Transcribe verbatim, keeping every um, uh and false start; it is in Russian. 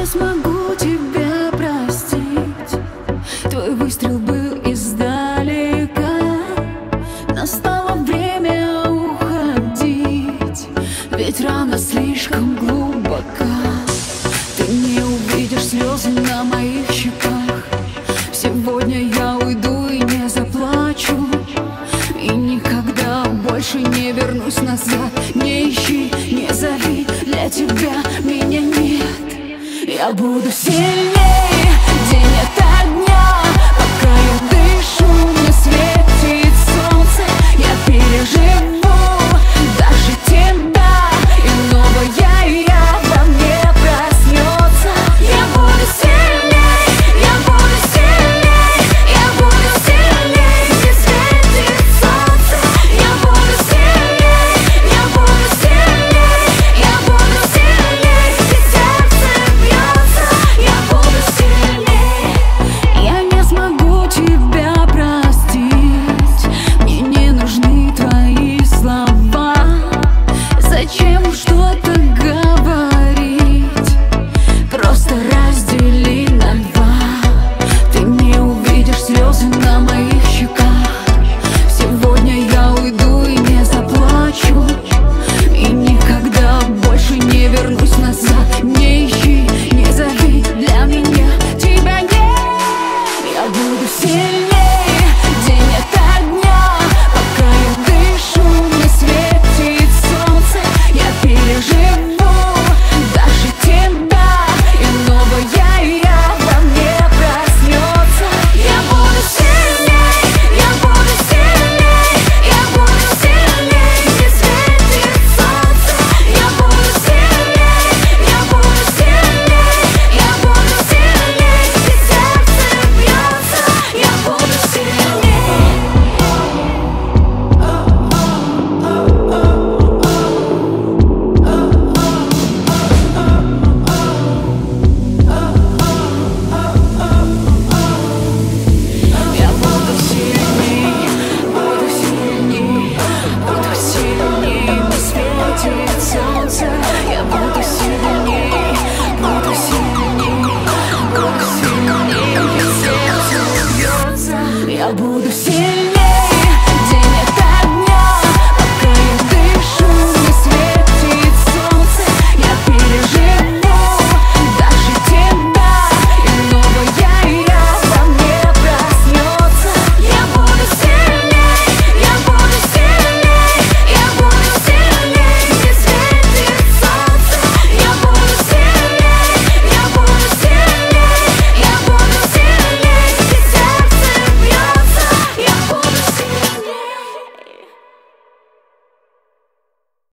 смогу тебя простить. Твой выстрел был издалека. Настало время уходить, ведь рана слишком глубока. Ты не увидишь слезы на моих щеках. Сегодня я уйду и не заплачу, и никогда больше не вернусь назад. Не ищи, не зови, для тебя меня нет. Я буду сильнее.